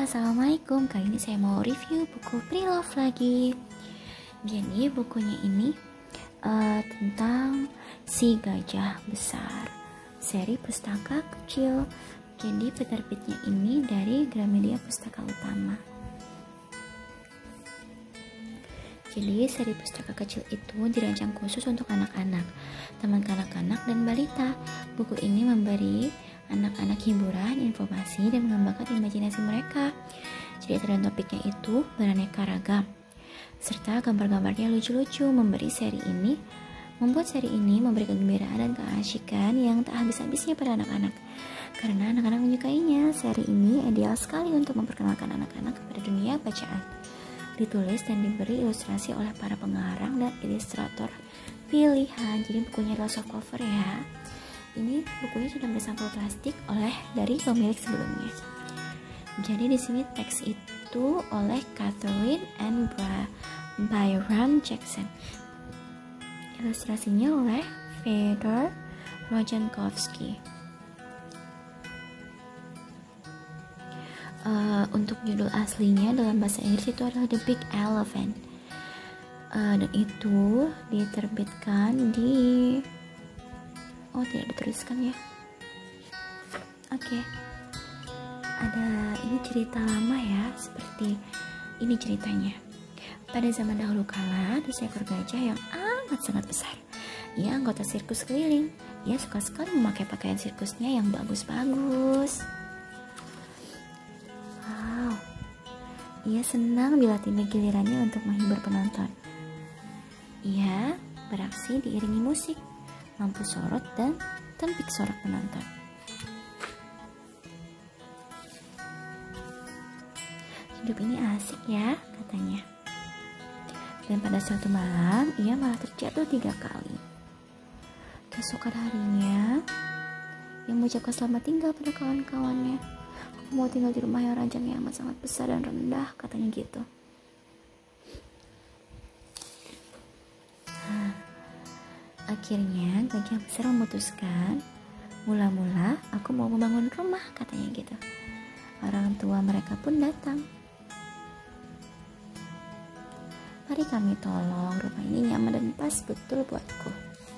Assalamualaikum. Kali ini saya mau review buku Pre-Love lagi. Jadi bukunya ini tentang si gajah besar, seri pustaka kecil. Jadi penerbitnya ini dari Gramedia Pustaka Utama. Jadi seri pustaka kecil itu dirancang khusus untuk anak-anak, teman kanak-kanak dan balita. Buku ini memberi anak-anak hiburan, informasi, dan mengembangkan imajinasi mereka. Cerita dan topiknya itu beraneka ragam, serta gambar-gambarnya lucu-lucu. Membuat seri ini memberi kegembiraan dan keasyikan yang tak habis-habisnya pada anak-anak. Karena anak-anak menyukainya, seri ini ideal sekali untuk memperkenalkan anak-anak kepada dunia bacaan. Ditulis dan diberi ilustrasi oleh para pengarang dan ilustrator pilihan. Jadi bukunya adalah soft cover ya. Ini bukunya sudah bersampul plastik dari pemilik sebelumnya. Jadi di sini teks itu oleh Catherine and Byron Jackson. Ilustrasinya oleh Fedor Rojankowski. Untuk judul aslinya dalam bahasa Inggris itu adalah The Big Elephant. Dan itu diterbitkan di tidak dituliskan ya. Oke. Ada ini cerita lama ya, seperti ini ceritanya. Pada zaman dahulu kala, ada seekor gajah yang amat sangat besar. Ia anggota sirkus keliling. Ia suka sekali memakai pakaian sirkusnya yang bagus-bagus. Wow. Ia senang bila tiba gilirannya untuk menghibur penonton. Ia beraksi diiringi musik, lampu sorot, dan tempik sorak penonton. Hidup ini asik ya, katanya. Dan pada suatu malam, ia malah terjatuh 3 kali. Keesokan harinya, ia mengucapkan selamat tinggal pada kawan-kawannya. Aku mau tinggal di rumah yang ranjangnya amat sangat besar dan rendah, katanya gitu. Akhirnya gajah besar memutuskan, mula-mula aku mau membangun rumah, katanya gitu. Orang tua mereka pun datang. Mari kami tolong, rumah ini nyaman dan pas betul buatku.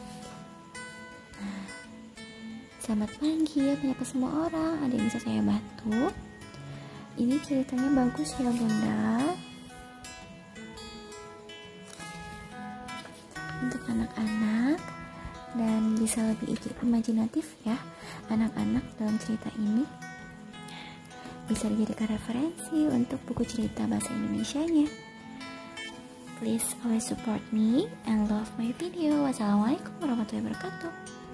Selamat pagi ya, menyapa semua orang. Ada yang bisa saya bantu? Ini ceritanya bagus ya bunda. Untuk anak-anak dan bisa lebih imajinatif ya, anak-anak dalam cerita ini bisa dijadikan referensi untuk buku cerita bahasa Indonesianya. Please always support me and love my video. Wassalamualaikum warahmatullahi wabarakatuh.